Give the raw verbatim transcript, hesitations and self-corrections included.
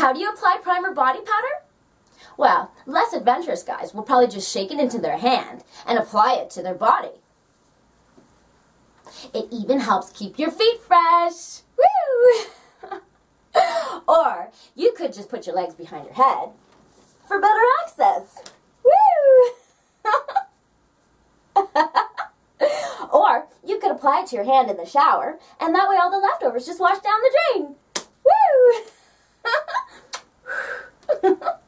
How do you apply primer body powder? Well, less adventurous guys will probably just shake it into their hand and apply it to their body. It even helps keep your feet fresh. Woo! Or you could just put your legs behind your head for better access. Woo! Or you could apply it to your hand in the shower, and that way all the leftovers just wash down the drain. Woo!